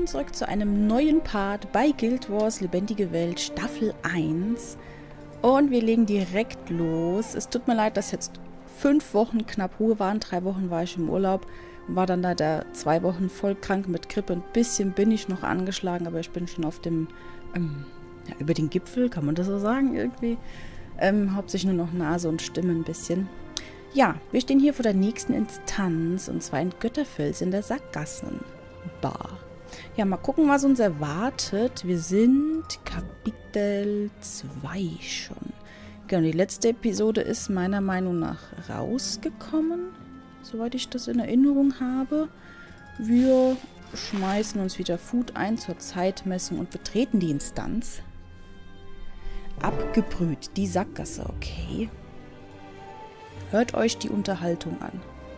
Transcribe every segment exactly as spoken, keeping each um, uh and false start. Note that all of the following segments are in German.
willkommen zurück zu einem neuen Part bei Guild Wars Lebendige Welt Staffel eins. Und wir legen direkt los. Es tut mir leid, dass jetzt fünf Wochen knapp Ruhe waren. Drei Wochen war ich im Urlaub und war dann leider zwei Wochen voll krank mit Grippe. Ein bisschen bin ich noch angeschlagen, aber ich bin schon auf dem, ähm, ja, über den Gipfel, kann man das so sagen irgendwie. Ähm, hauptsächlich nur noch Nase und Stimme ein bisschen. Ja, wir stehen hier vor der nächsten Instanz, und zwar in Götterfels in der Sackgassenbar. Ja, mal gucken, was uns erwartet. Wir sind Kapitel zwei schon. Genau, die letzte Episode ist meiner Meinung nach rausgekommen, soweit ich das in Erinnerung habe. Wir schmeißen uns wieder Food ein zur Zeitmessung und betreten die Instanz. Abgebrüht, die Sackgasse, okay. Hört euch die Unterhaltung an.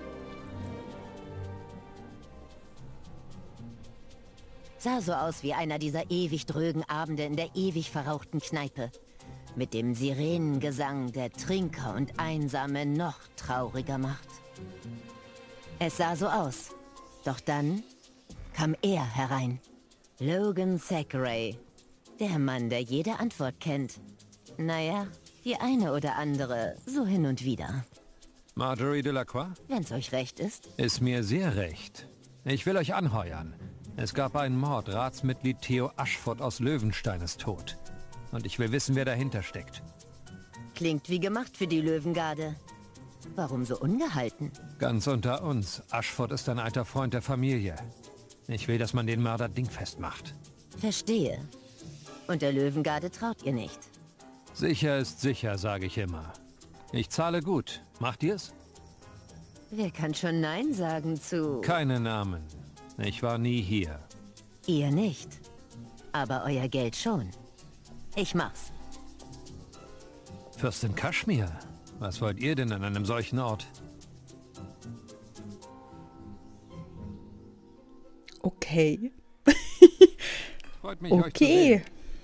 Sah so aus wie einer dieser ewig drögen Abende in der ewig verrauchten Kneipe. Mit dem Sirenengesang, der Trinker und Einsame noch trauriger macht. Es sah so aus. Doch dann kam er herein. Logan Thackeray. Der Mann, der jede Antwort kennt. Naja, die eine oder andere, so hin und wieder. Marjorie Delacroix? Wenn's euch recht ist. Ist mir sehr recht. Ich will euch anheuern. Es gab einen Mord. Ratsmitglied Theo Ashford aus Löwenstein ist tot. Und ich will wissen, wer dahinter steckt. Klingt wie gemacht für die Löwengarde. Warum so ungehalten? Ganz unter uns. Ashford ist ein alter Freund der Familie. Ich will, dass man den Mörder dingfest macht. Verstehe. Und der Löwengarde traut ihr nicht. Sicher ist sicher, sage ich immer. Ich zahle gut. Macht ihr's? Wer kann schon Nein sagen zu... Keine Namen. Ich war nie hier. Ihr nicht. Aber euer Geld schon. Ich mach's. Fürstin Kaschmir? Was wollt ihr denn an einem solchen Ort? Okay. Freut mich, okay. euch zu sehen.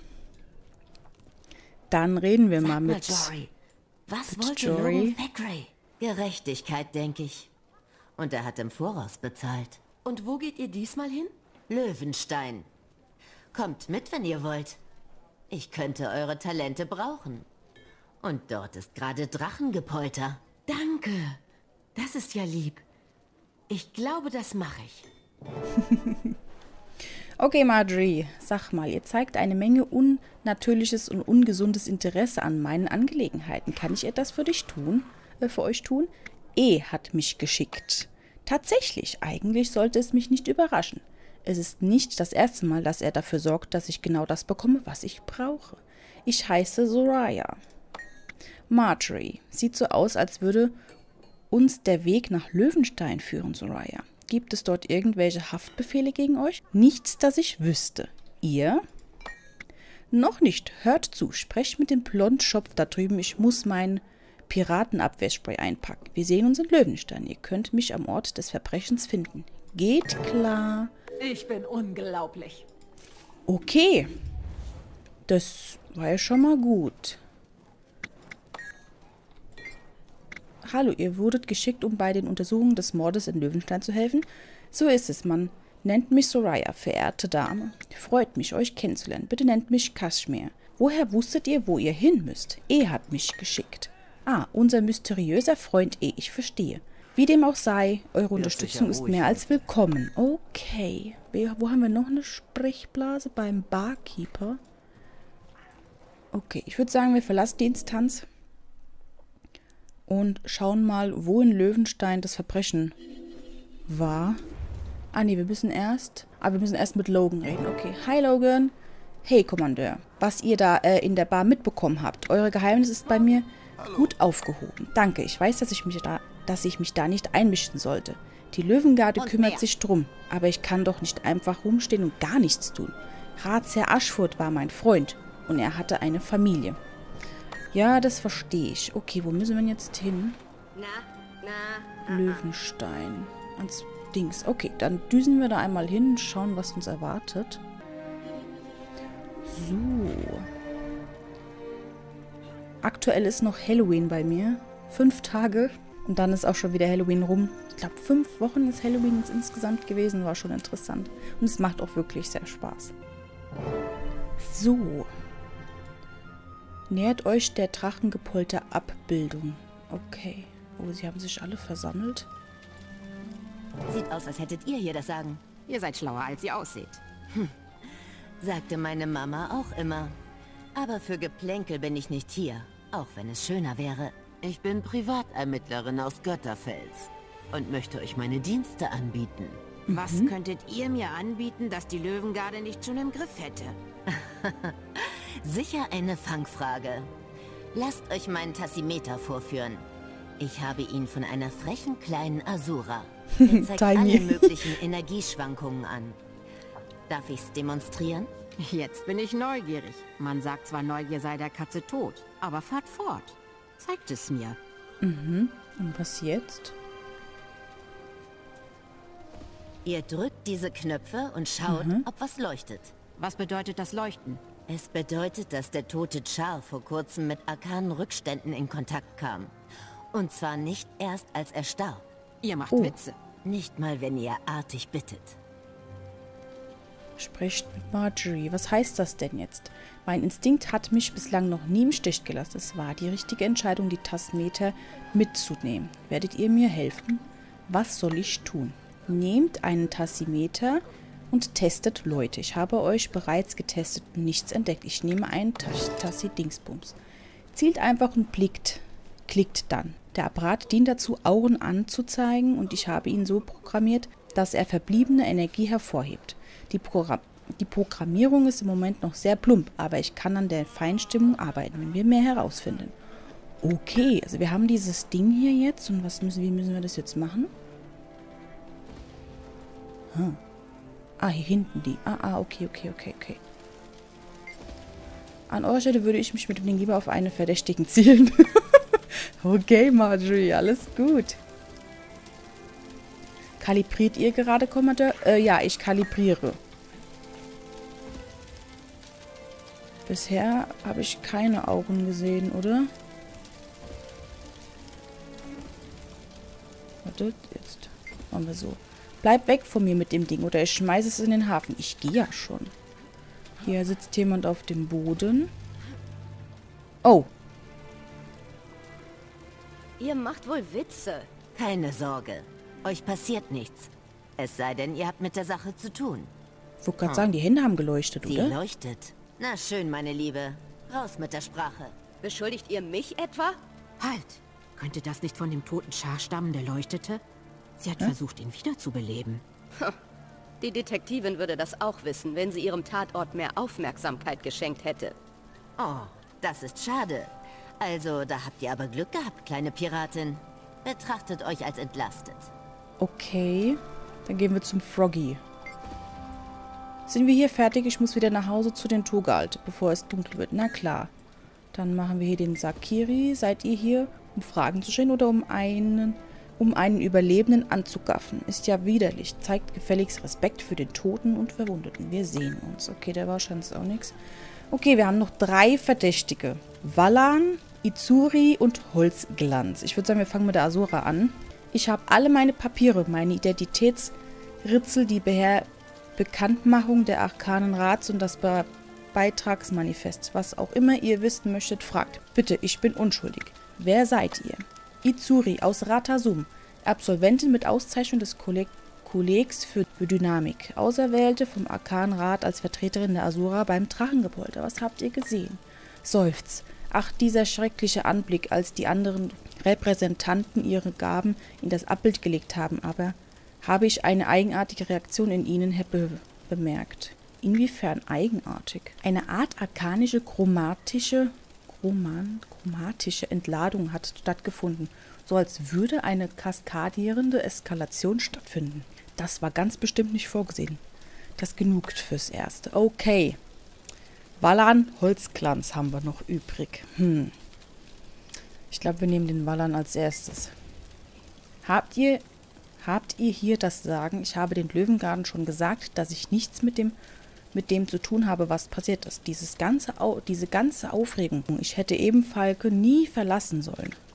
Dann reden wir Sag mal mal, mit... Jory, was mit wollte Jory. Logan Thackeray? Gerechtigkeit, denke ich. Und er hat im Voraus bezahlt. Und wo geht ihr diesmal hin? Löwenstein. Kommt mit, wenn ihr wollt. Ich könnte eure Talente brauchen. Und dort ist gerade Drachengepolter. Danke. Das ist ja lieb. Ich glaube, das mache ich. Okay, Marjorie, sag mal, ihr zeigt eine Menge unnatürliches und ungesundes Interesse an meinen Angelegenheiten. Kann ich etwas für dich tun? Äh, für euch tun? E hat mich geschickt. Tatsächlich, eigentlich sollte es mich nicht überraschen. Es ist nicht das erste Mal, dass er dafür sorgt, dass ich genau das bekomme, was ich brauche. Ich heiße Soraya. Marjorie, sieht so aus, als würde uns der Weg nach Löwenstein führen, Soraya. Gibt es dort irgendwelche Haftbefehle gegen euch? Nichts, das ich wüsste. Ihr? Noch nicht. Hört zu. Sprecht mit dem Blondschopf da drüben. Ich muss mein Piratenabwehrspray einpacken. Wir sehen uns in Löwenstein. Ihr könnt mich am Ort des Verbrechens finden. Geht klar. Ich bin unglaublich. Okay. Das war ja schon mal gut. Hallo, ihr wurdet geschickt, um bei den Untersuchungen des Mordes in Löwenstein zu helfen? So ist es, man nennt mich Soraya, verehrte Dame. Freut mich, euch kennenzulernen. Bitte nennt mich Kaschmir. Woher wusstet ihr, wo ihr hin müsst? E hat mich geschickt. Ah, unser mysteriöser Freund E, ich verstehe. Wie dem auch sei, eure Unterstützung ist mehr als willkommen. Okay. Wo haben wir noch eine Sprechblase? Beim Barkeeper. Okay, ich würde sagen, wir verlassen die Instanz und schauen mal, wo in Löwenstein das Verbrechen war. Ah, nee, wir müssen erst... Ah, wir müssen erst mit Logan reden. Okay. Hi, Logan. Hey, Kommandeur. Was ihr da äh, in der Bar mitbekommen habt. Eure Geheimnis ist bei mir gut aufgehoben. Danke. Ich weiß, dass ich mich da, dass ich mich da nicht einmischen sollte. Die Löwengarde Und kümmert mehr. sich drum. Aber ich kann doch nicht einfach rumstehen und gar nichts tun. Ratsherr Ashford war mein Freund. Und er hatte eine Familie. Ja, das verstehe ich. Okay, wo müssen wir denn jetzt hin? Na, na, Löwenstein. Ans Dings. Okay, dann düsen wir da einmal hin und schauen, was uns erwartet. So. Aktuell ist noch Halloween bei mir. Fünf Tage. Und dann ist auch schon wieder Halloween rum. Ich glaube, fünf Wochen ist Halloween jetzt insgesamt gewesen. War schon interessant. Und es macht auch wirklich sehr Spaß. So. Nähert euch der Drachengepolter-Abbildung. Okay. Oh, sie haben sich alle versammelt. Sieht aus, als hättet ihr hier das Sagen. Ihr seid schlauer, als ihr aussieht. Hm. Sagte meine Mama auch immer. Aber für Geplänkel bin ich nicht hier, auch wenn es schöner wäre. Ich bin Privatermittlerin aus Götterfels und möchte euch meine Dienste anbieten. Mhm. Was könntet ihr mir anbieten, dass die Löwengarde nicht schon im Griff hätte? Sicher eine Fangfrage. Lasst euch meinen Tassimeter vorführen. Ich habe ihn von einer frechen kleinen Asura. Er zeigt alle möglichen Energieschwankungen an. Darf ich's demonstrieren? Jetzt bin ich neugierig. Man sagt zwar, Neugier sei der Katze tot, aber fahrt fort. Zeigt es mir. Mhm. Und was jetzt? Ihr drückt diese Knöpfe und schaut, mhm. ob was leuchtet. Was bedeutet das Leuchten? Es bedeutet, dass der tote Char vor kurzem mit arkanen Rückständen in Kontakt kam. Und zwar nicht erst, als er starb. Ihr macht oh. Witze. Nicht mal, wenn ihr artig bittet. Spricht mit Marjorie. Was heißt das denn jetzt? Mein Instinkt hat mich bislang noch nie im Stich gelassen. Es war die richtige Entscheidung, die Tassimeter mitzunehmen. Werdet ihr mir helfen? Was soll ich tun? Nehmt einen Tassimeter und testet Leute. Ich habe euch bereits getestet und nichts entdeckt. Ich nehme einen Tassi-Dingsbums. Zielt einfach und blickt. Klickt dann. Der Apparat dient dazu, Auren anzuzeigen und ich habe ihn so programmiert, dass er verbliebene Energie hervorhebt. Die, Programm die Programmierung ist im Moment noch sehr plump, aber ich kann an der Feinstimmung arbeiten, wenn wir mehr herausfinden. Okay, also wir haben dieses Ding hier jetzt und was müssen, wie müssen wir das jetzt machen? Hm. Ah, hier hinten die. Ah, ah, okay, okay, okay, okay. An eurer Stelle würde ich mich mit dem Ding lieber auf eine Verdächtigen zielen. Okay, Marjorie, alles gut. Kalibriert ihr gerade, Kommandeur? Äh, ja, ich kalibriere. Bisher habe ich keine Augen gesehen, oder? Warte, jetzt machen wir so. Bleib weg von mir mit dem Ding, oder ich schmeiße es in den Hafen. Ich gehe ja schon. Hier sitzt jemand auf dem Boden. Oh. Ihr macht wohl Witze. Keine Sorge. Euch passiert nichts. Es sei denn, ihr habt mit der Sache zu tun. Ich wollte gerade hm. sagen, die Hände haben geleuchtet, Sie oder? Sie leuchtet. Na schön, meine Liebe. Raus mit der Sprache. Beschuldigt ihr mich etwa? Halt! Könnte das nicht von dem toten Char stammen, der leuchtete? Sie hat Hä? versucht, ihn wiederzubeleben. Die Detektivin würde das auch wissen, wenn sie ihrem Tatort mehr Aufmerksamkeit geschenkt hätte. Oh, das ist schade. Also, da habt ihr aber Glück gehabt, kleine Piratin. Betrachtet euch als entlastet. Okay, dann gehen wir zum Froggy. Sind wir hier fertig? Ich muss wieder nach Hause zu den Turgalt, bevor es dunkel wird. Na klar. Dann machen wir hier den Sakiri. Seid ihr hier, um Fragen zu stellen oder um einen, um einen Überlebenden anzugaffen? Ist ja widerlich. Zeigt gefälligst Respekt für den Toten und Verwundeten. Wir sehen uns. Okay, der war wahrscheinlich auch nichts. Okay, wir haben noch drei Verdächtige. Valan, Izuri und Holzglanz. Ich würde sagen, wir fangen mit der Asura an. Ich habe alle meine Papiere, meine Identitätsritzel, die Beher Bekanntmachung der Arkanen Rats und das Be Beitragsmanifest. Was auch immer ihr wissen möchtet, fragt. Bitte, ich bin unschuldig. Wer seid ihr? Izuri aus Ratasum, Absolventin mit Auszeichnung des Kolleg Kollegs für Dynamik. Auserwählte vom Arkanenrat als Vertreterin der Asura beim Drachengepolter. Was habt ihr gesehen? Seufz. Ach, dieser schreckliche Anblick, als die anderen Repräsentanten ihre Gaben in das Abbild gelegt haben, aber habe ich eine eigenartige Reaktion in ihnen be bemerkt. Inwiefern eigenartig? Eine Art arkanische, chromatische, chroman, chromatische Entladung hat stattgefunden, so als würde eine kaskadierende Eskalation stattfinden. Das war ganz bestimmt nicht vorgesehen. Das genügt fürs Erste. Okay. Valan, Holzglanz haben wir noch übrig. Hm. Ich glaube, wir nehmen den Valan als erstes. Habt ihr, habt ihr hier das Sagen? Ich habe den Löwengarden schon gesagt, dass ich nichts mit dem, mit dem zu tun habe, was passiert ist. Dieses ganze, diese ganze Aufregung. Ich hätte eben Falke nie verlassen sollen.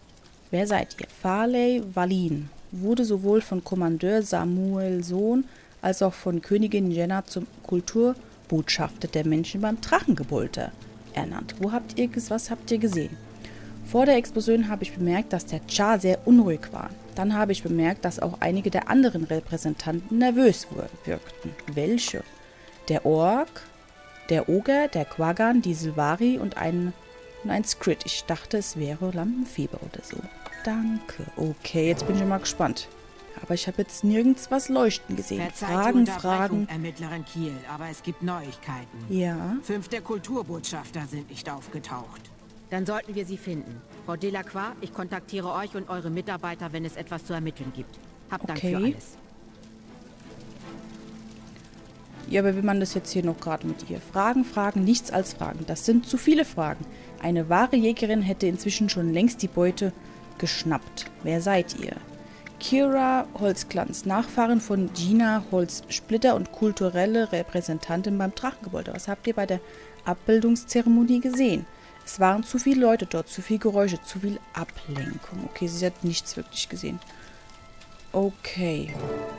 Wer seid ihr? Farley Valin wurde sowohl von Kommandeur Samuelson als auch von Königin Jenna zum Kulturbotschafter der Menschen beim Drachengebulter ernannt. Wo habt ihr, was habt ihr gesehen? Vor der Explosion habe ich bemerkt, dass der Char sehr unruhig war. Dann habe ich bemerkt, dass auch einige der anderen Repräsentanten nervös wirkten. Welche? Der Ork, der Oger, der Quaggan, die Sylvari und ein, und ein Skrit. Ich dachte, es wäre Lampenfieber oder so. Danke. Okay, jetzt bin ich mal gespannt. Aber ich habe jetzt nirgends was leuchten gesehen. Verzeiht Fragen, die Fragen. Ermittlerin Kiel, aber es gibt Neuigkeiten. Ja. Fünf der Kulturbotschafter sind nicht aufgetaucht. Dann sollten wir sie finden. Frau Delacroix, ich kontaktiere euch und eure Mitarbeiter, wenn es etwas zu ermitteln gibt. Habt Dank Okay. für alles. Ja, aber wie man das jetzt hier noch gerade mit ihr? Fragen, Fragen, nichts als Fragen. Das sind zu viele Fragen. Eine wahre Jägerin hätte inzwischen schon längst die Beute geschnappt. Wer seid ihr? Kira Holzglanz, Nachfahrin von Gina Holzsplitter und kulturelle Repräsentantin beim Drachengebäude. Was habt ihr bei der Abbildungszeremonie gesehen? Es waren zu viele Leute dort, zu viel Geräusche, zu viel Ablenkung. Okay, sie hat nichts wirklich gesehen. Okay.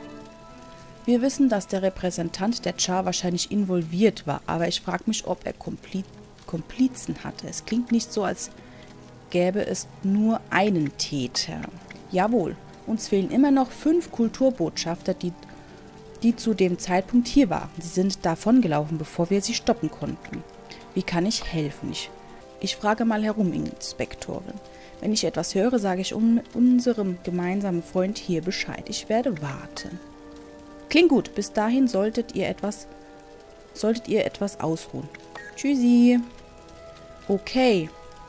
Wir wissen, dass der Repräsentant der Char wahrscheinlich involviert war, aber ich frage mich, ob er Kompli Komplizen hatte. Es klingt nicht so, als gäbe es nur einen Täter. Jawohl, uns fehlen immer noch fünf Kulturbotschafter, die, die zu dem Zeitpunkt hier waren. Sie sind davongelaufen, bevor wir sie stoppen konnten. Wie kann ich helfen? Ich, ich frage mal herum, Inspektorin. Wenn ich etwas höre, sage ich um unserem gemeinsamen Freund hier Bescheid. Ich werde warten. Klingt gut. Bis dahin solltet ihr etwas, solltet ihr etwas ausruhen. Tschüssi. Okay.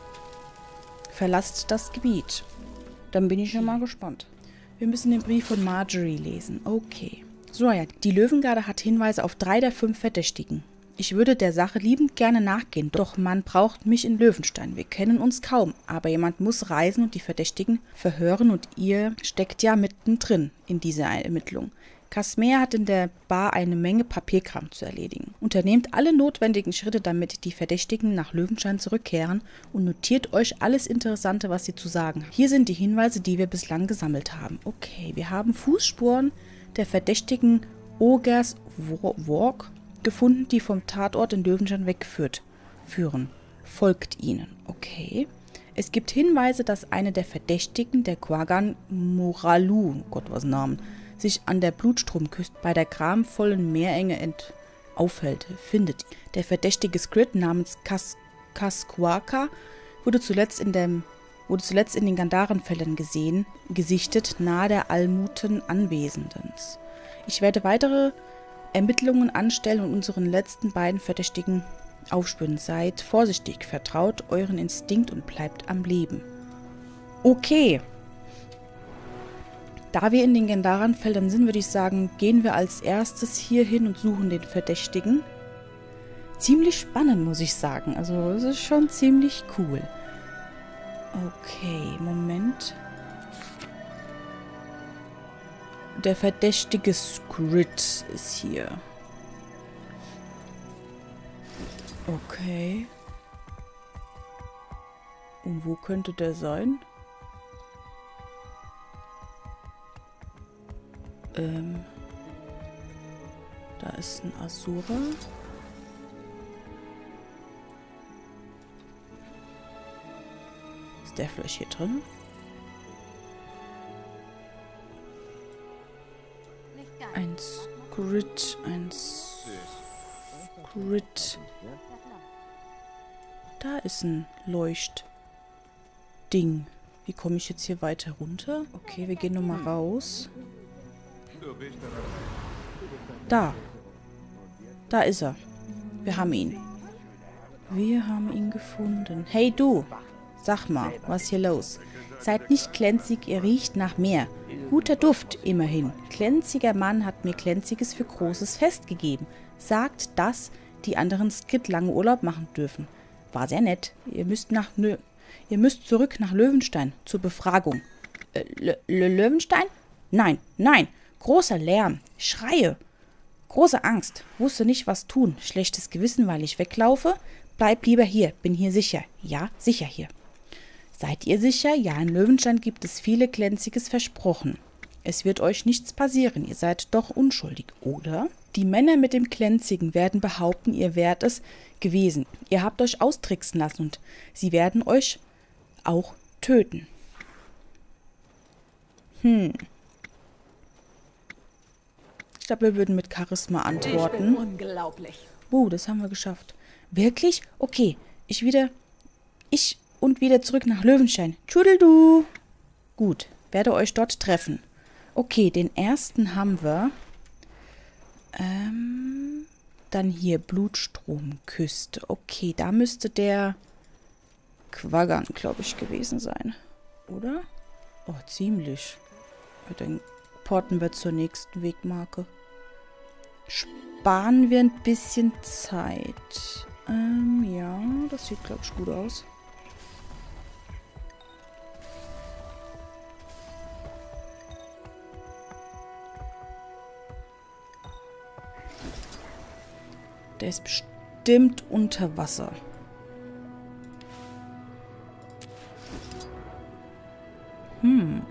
Verlasst das Gebiet. Dann bin ich schon mal gespannt. Wir müssen den Brief von Marjorie lesen. Okay. So, ja. Die Löwengarde hat Hinweise auf drei der fünf Verdächtigen. Ich würde der Sache liebend gerne nachgehen, doch man braucht mich in Löwenstein. Wir kennen uns kaum, aber jemand muss reisen und die Verdächtigen verhören und ihr steckt ja mittendrin in dieser Ermittlung. Kasmer hat in der Bar eine Menge Papierkram zu erledigen. Unternehmt alle notwendigen Schritte, damit die Verdächtigen nach Löwenstein zurückkehren und notiert euch alles Interessante, was sie zu sagen haben. Hier sind die Hinweise, die wir bislang gesammelt haben. Okay, wir haben Fußspuren der verdächtigen Ogers Walk gefunden, die vom Tatort in Löwenstein weggeführt führen. Folgt ihnen. Okay. Es gibt Hinweise, dass eine der Verdächtigen, der Quaggan Moralu, oh Gott, was Namen, sich an der Blutstromküste bei der gramvollen Meerenge ent aufhält. Findet. Der verdächtige Skrit namens Kas Kasquaka wurde zuletzt in dem wurde zuletzt in den Gandharenfeldern gesehen, gesichtet, nahe der Almuten Anwesendens. Ich werde weitere Ermittlungen anstellen und unseren letzten beiden Verdächtigen aufspüren. Seid vorsichtig, vertraut euren Instinkt und bleibt am Leben. Okay. Da wir in den Gandharenfeldern sind, würde ich sagen, gehen wir als erstes hier hin und suchen den Verdächtigen. Ziemlich spannend, muss ich sagen. Also, es ist schon ziemlich cool. Okay, Moment. Der verdächtige Skrit ist hier. Okay. Und wo könnte der sein? Ähm. Da ist ein Asura. Ist der vielleicht hier drin? Ein Skrit, ein Skrit. Da ist ein Leuchtding. Wie komme ich jetzt hier weiter runter? Okay, wir gehen nochmal raus. Da. Da ist er. Wir haben ihn. Wir haben ihn gefunden. Hey du! Sag mal, was ist hier los? Seid nicht glänzig, ihr riecht nach mehr. Guter Duft, immerhin. Glänziger Mann hat mir Glänziges für großes Fest gegeben. Sagt, dass die anderen Skit lange Urlaub machen dürfen. War sehr nett. Ihr müsst nach Nö Ihr müsst zurück nach Löwenstein zur Befragung. Äh, Löwenstein? Nein, nein. Großer Lärm. Schreie. Große Angst. Wusste nicht, was tun. Schlechtes Gewissen, weil ich weglaufe. Bleib lieber hier. Bin hier sicher. Ja, sicher hier. Seid ihr sicher? Ja, in Löwenstein gibt es viele glänziges Versprochen. Es wird euch nichts passieren, ihr seid doch unschuldig, oder? Die Männer mit dem Glänzigen werden behaupten, ihr wärt es gewesen. Ihr habt euch austricksen lassen und sie werden euch auch töten. Hm. Ich glaube, wir würden mit Charisma antworten. Ich bin unglaublich. Oh, das haben wir geschafft. Wirklich? Okay, ich wieder... Ich und wieder zurück nach Löwenstein. Tschüdeldu. Gut, werde euch dort treffen. Okay, den ersten haben wir. Ähm, dann hier Blutstromküste. Okay, da müsste der Quaggan, glaube ich, gewesen sein. Oder? Oh, ziemlich. Dann porten wir zur nächsten Wegmarke. Sparen wir ein bisschen Zeit. Ähm, ja, das sieht, glaube ich, gut aus. Der ist bestimmt unter Wasser. Hm.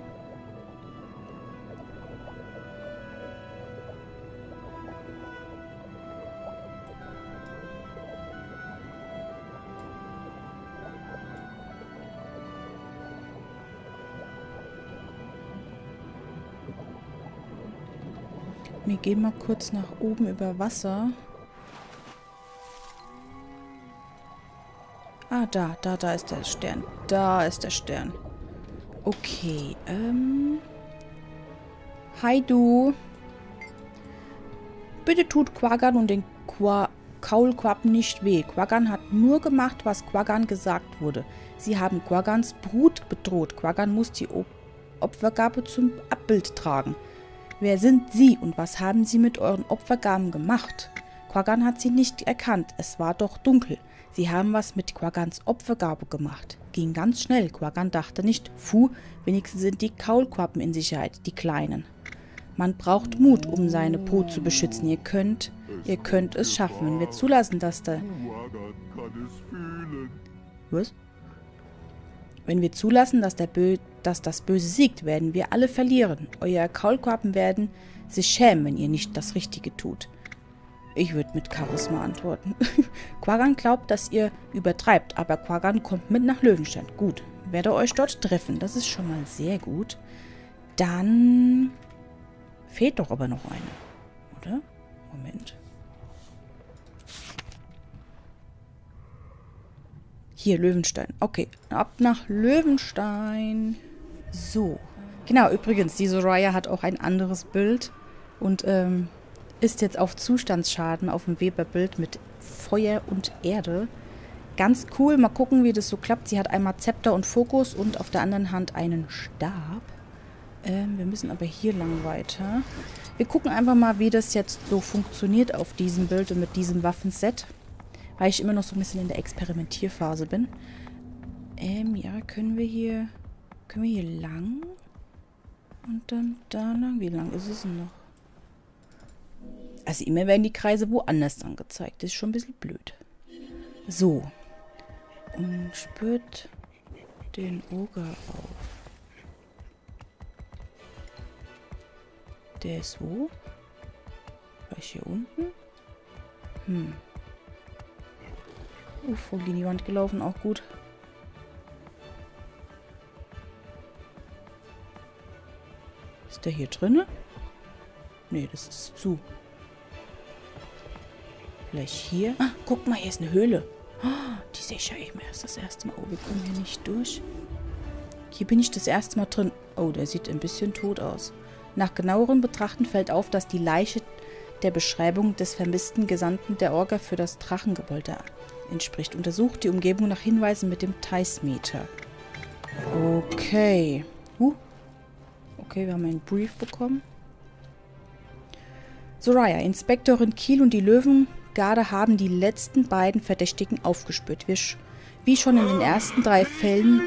Wir gehen mal kurz nach oben über Wasser. Ah, da, da, da ist der Stern. Da ist der Stern. Okay, ähm... Hi, du. Bitte tut Quaggan und den Qua Kaulquappen nicht weh. Quaggan hat nur gemacht, was Quaggan gesagt wurde. Sie haben Quaggans Brut bedroht. Quaggan muss die Op Opfergabe zum Abbild tragen. Wer sind Sie und was haben Sie mit euren Opfergaben gemacht? Quaggan hat sie nicht erkannt. Es war doch dunkel. Sie haben was mit Quaggans Opfergabe gemacht. Ging ganz schnell. Quaggan dachte nicht, puh, wenigstens sind die Kaulquappen in Sicherheit, die Kleinen. Man braucht Mut, um seine Brut zu beschützen. Ihr könnt, ihr könnt es schaffen, wenn wir zulassen, dass der... Was? Wenn wir zulassen, dass, der Bö dass das Böse siegt, werden wir alle verlieren. Euer Kaulquappen werden sich schämen, wenn ihr nicht das Richtige tut. Ich würde mit Charisma antworten. Quaggan glaubt, dass ihr übertreibt, aber Quaggan kommt mit nach Löwenstein. Gut, werde euch dort treffen. Das ist schon mal sehr gut. Dann fehlt doch aber noch eine, oder? Moment. Hier, Löwenstein. Okay, ab nach Löwenstein. So. Genau, übrigens, die Soraya hat auch ein anderes Bild. Und, ähm... ist jetzt auf Zustandsschaden auf dem Weberbild mit Feuer und Erde. Ganz cool. Mal gucken, wie das so klappt. Sie hat einmal Zepter und Fokus und auf der anderen Hand einen Stab. Ähm, wir müssen aber hier lang weiter. Wir gucken einfach mal, wie das jetzt so funktioniert auf diesem Bild und mit diesem Waffenset. Weil ich immer noch so ein bisschen in der Experimentierphase bin. Ähm, ja, können wir hier... Können wir hier lang? Und dann da lang? Wie lang ist es denn noch? Also immer werden die Kreise woanders angezeigt. Das ist schon ein bisschen blöd. So. Und spürt den Oger auf. Der ist wo? War ich hier unten? Hm. Uh, voll gegen die Wand gelaufen, auch gut. Ist der hier drinne? Nee, das ist zu. Vielleicht hier. Ah, guck mal, hier ist eine Höhle. Oh, die sehe ich ja eben erst das erste Mal. Oh, wir kommen hier nicht durch. Hier bin ich das erste Mal drin. Oh, der sieht ein bisschen tot aus. Nach genauerem Betrachten fällt auf, dass die Leiche der Beschreibung des vermissten Gesandten der Orga für das Drachengebäude entspricht. Untersucht die Umgebung nach Hinweisen mit dem Theismeter. Okay. Uh. Okay, wir haben einen Brief bekommen. Soraya, Inspektorin Kiel und die Löwengarde haben die letzten beiden Verdächtigen aufgespürt. Wir sch wie schon in den ersten drei Fällen...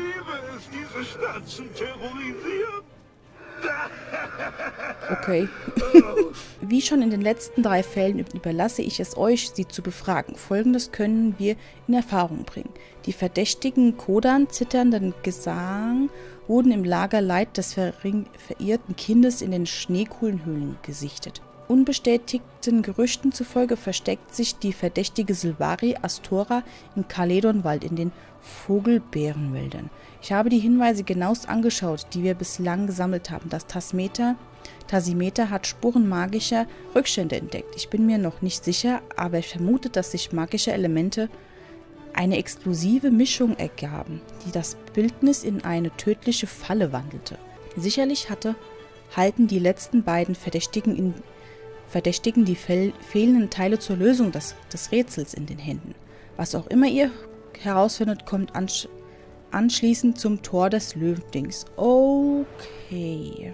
Okay. wie schon in den letzten drei Fällen überlasse ich es euch, sie zu befragen. Folgendes können wir in Erfahrung bringen. Die verdächtigen Kodan, zitternden Gesang wurden im Lagerleit des verirrten Kindes in den Schneekuhlenhöhlen gesichtet. Unbestätigten Gerüchten zufolge versteckt sich die verdächtige Sylvari Astora im Kaledonwald in den Vogelbeerenwäldern. Ich habe die Hinweise genauest angeschaut, die wir bislang gesammelt haben. Das Tasmeter, Tasimeter hat Spuren magischer Rückstände entdeckt. Ich bin mir noch nicht sicher, aber ich vermute, dass sich magische Elemente eine explosive Mischung ergaben, die das Bildnis in eine tödliche Falle wandelte. Sicherlich hatte, halten die letzten beiden Verdächtigen, in, Verdächtigen die fehl, fehlenden Teile zur Lösung des, des Rätsels in den Händen. Was auch immer ihr herausfindet, kommt ansch anschließend zum Tor des Löwendings. Okay.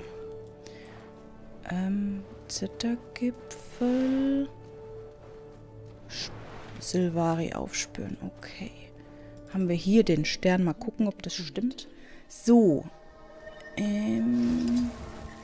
Ähm, Zittergipfel. Sylvari aufspüren. Okay. Haben wir hier den Stern. Mal gucken, ob das stimmt. So. Ähm.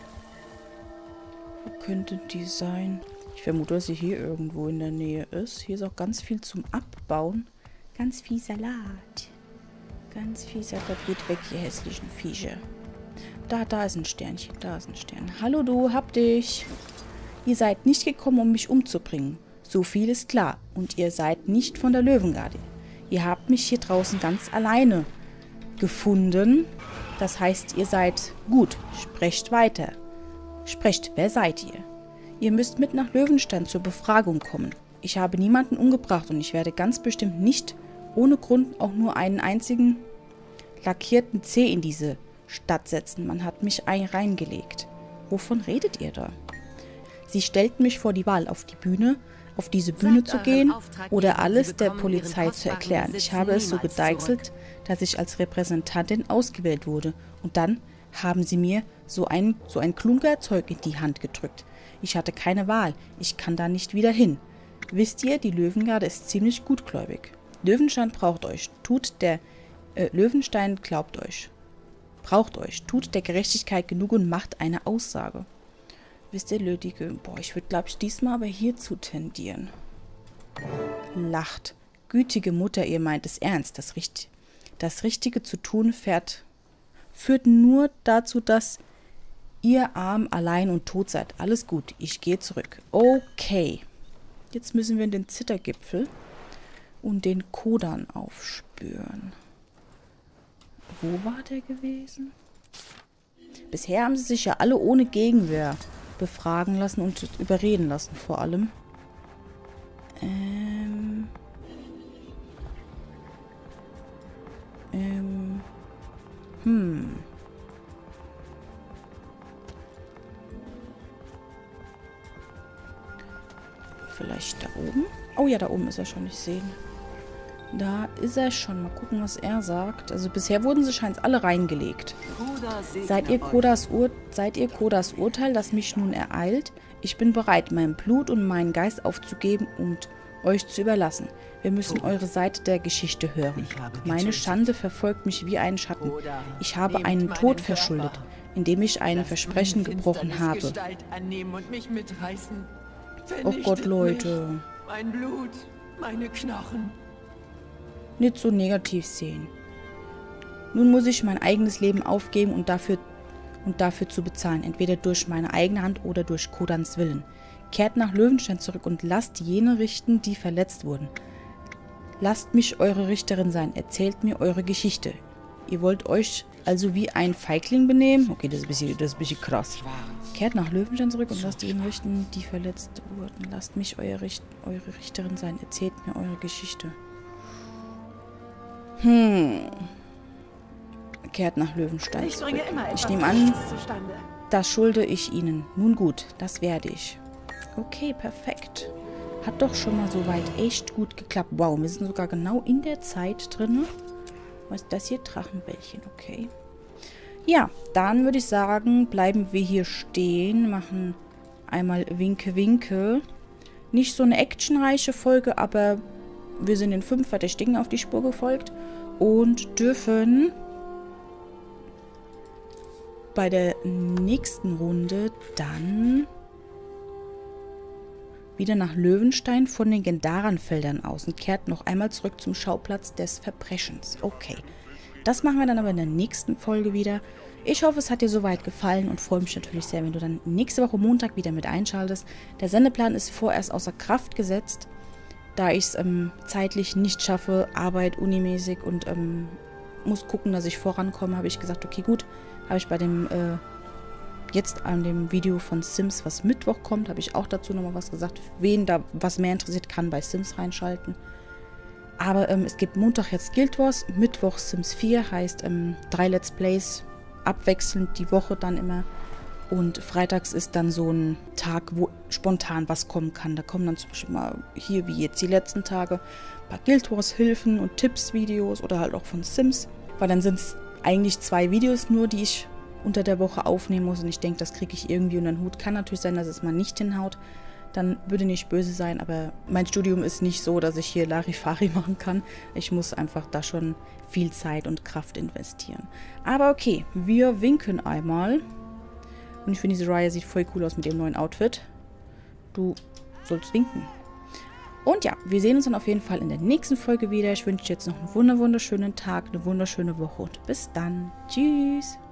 Wo könnte die sein? Ich vermute, dass sie hier irgendwo in der Nähe ist. Hier ist auch ganz viel zum Abbauen. Ganz viel Salat. Ganz viel Salat. Geht weg, ihr hässlichen Viecher. Da, da ist ein Sternchen. Da ist ein Stern. Hallo du, hab dich. Ihr seid nicht gekommen, um mich umzubringen. So viel ist klar. Und ihr seid nicht von der Löwengarde. Ihr habt mich hier draußen ganz alleine gefunden. Das heißt, ihr seid gut. Sprecht weiter. Sprecht, wer seid ihr? Ihr müsst mit nach Löwenstein zur Befragung kommen. Ich habe niemanden umgebracht und ich werde ganz bestimmt nicht ohne Grund auch nur einen einzigen lackierten Zeh in diese Stadt setzen. Man hat mich ein reingelegt. Wovon redet ihr da? Sie stellten mich vor die Wahl, auf die Bühne, auf diese Bühne zu gehen oder alles der Polizei zu erklären. Ich habe es so gedeichselt, dass ich als Repräsentantin ausgewählt wurde. Und dann haben sie mir so ein, so ein Klunkerzeug in die Hand gedrückt. Ich hatte keine Wahl. Ich kann da nicht wieder hin. Wisst ihr, die Löwengarde ist ziemlich gutgläubig. Löwenstein braucht euch. Tut der äh, Löwenstein glaubt euch. Braucht euch. Tut der Gerechtigkeit genug und macht eine Aussage. Wisst ihr, Lödige? Boah, ich würde, glaube ich, diesmal aber hierzu tendieren. Lacht. Gütige Mutter, ihr meint es ernst. Das, Richt das Richtige zu tun fährt, führt nur dazu, dass ihr arm, allein und tot seid. Alles gut, ich gehe zurück. Okay. Jetzt müssen wir in den Zittergipfel und den Kodan aufspüren. Wo war der gewesen? Bisher haben sie sich ja alle ohne Gegenwehr befragen lassen und überreden lassen, vor allem. Ähm. Ähm. Hm. Vielleicht da oben? Oh ja, da oben ist er schon, ich sehe ihn. Da ist er schon. Mal gucken, was er sagt. Also bisher wurden sie scheint alle reingelegt. Seid ihr, Kodas Ur seid ihr Kodas Urteil, das mich nun ereilt? Ich bin bereit, mein Blut und meinen Geist aufzugeben und euch zu überlassen. Wir müssen eure Seite der Geschichte hören. Meine Schande verfolgt mich wie ein Schatten. Ich habe einen Tod verschuldet, indem ich ein Versprechen gebrochen habe. Oh Gott, Leute. Mein Blut, meine Knochen. Nicht so negativ sehen. Nun muss ich mein eigenes Leben aufgeben und dafür, und dafür zu bezahlen, entweder durch meine eigene Hand oder durch Kodans Willen. Kehrt nach Löwenstein zurück und lasst jene richten, die verletzt wurden. Lasst mich eure Richterin sein, erzählt mir eure Geschichte. Ihr wollt euch also wie ein Feigling benehmen? Okay, das ist ein bisschen, das ist ein bisschen krass. Kehrt nach Löwenstein zurück und lasst jene richten, die verletzt wurden. Lasst mich eure, Richt eure Richterin sein, erzählt mir eure Geschichte. Hm. Kehrt nach Löwenstein Ich zurück. bringe immer etwas Ich nehme an, zustande. das schulde ich ihnen. Nun gut, das werde ich. Okay, perfekt. Hat doch schon mal soweit echt gut geklappt. Wow, wir sind sogar genau in der Zeit drin. Was ist das hier? Drachenbällchen, okay. Ja, dann würde ich sagen, bleiben wir hier stehen. Machen einmal Winke, Winke. Nicht so eine actionreiche Folge, aber wir sind den fünf Verdächtigen auf die Spur gefolgt. Und dürfen bei der nächsten Runde dann wieder nach Löwenstein von den Gendaran-Feldern aus und kehrt noch einmal zurück zum Schauplatz des Verbrechens. Okay, das machen wir dann aber in der nächsten Folge wieder. Ich hoffe, es hat dir soweit gefallen und freue mich natürlich sehr, wenn du dann nächste Woche Montag wieder mit einschaltest. Der Sendeplan ist vorerst außer Kraft gesetzt, da ich es ähm, zeitlich nicht schaffe, Arbeit unimäßig und ähm, muss gucken, dass ich vorankomme, habe ich gesagt, okay, gut, habe ich bei dem, äh, jetzt an dem Video von Sims, was Mittwoch kommt, habe ich auch dazu nochmal was gesagt. Wen da was mehr interessiert, kann bei Sims reinschalten. Aber ähm, es gibt Montag jetzt Guild Wars, Mittwoch Sims vier, heißt ähm, drei Let's Plays, abwechselnd die Woche dann immer. Und freitags ist dann so ein Tag, wo spontan was kommen kann. Da kommen dann zum Beispiel mal hier, wie jetzt die letzten Tage, ein paar Guild Wars Hilfen und Tipps-Videos oder halt auch von Sims. Weil dann sind es eigentlich zwei Videos nur, die ich unter der Woche aufnehmen muss. Und ich denke, das kriege ich irgendwie unter den Hut. Kann natürlich sein, dass es mal nicht hinhaut. Dann würde nicht böse sein, aber mein Studium ist nicht so, dass ich hier Larifari machen kann. Ich muss einfach da schon viel Zeit und Kraft investieren. Aber okay, wir winken einmal. Und ich finde, diese Raya sieht voll cool aus mit ihrem neuen Outfit. Du sollst winken. Und ja, wir sehen uns dann auf jeden Fall in der nächsten Folge wieder. Ich wünsche dir jetzt noch einen wunderschönen Tag, eine wunderschöne Woche und bis dann. Tschüss.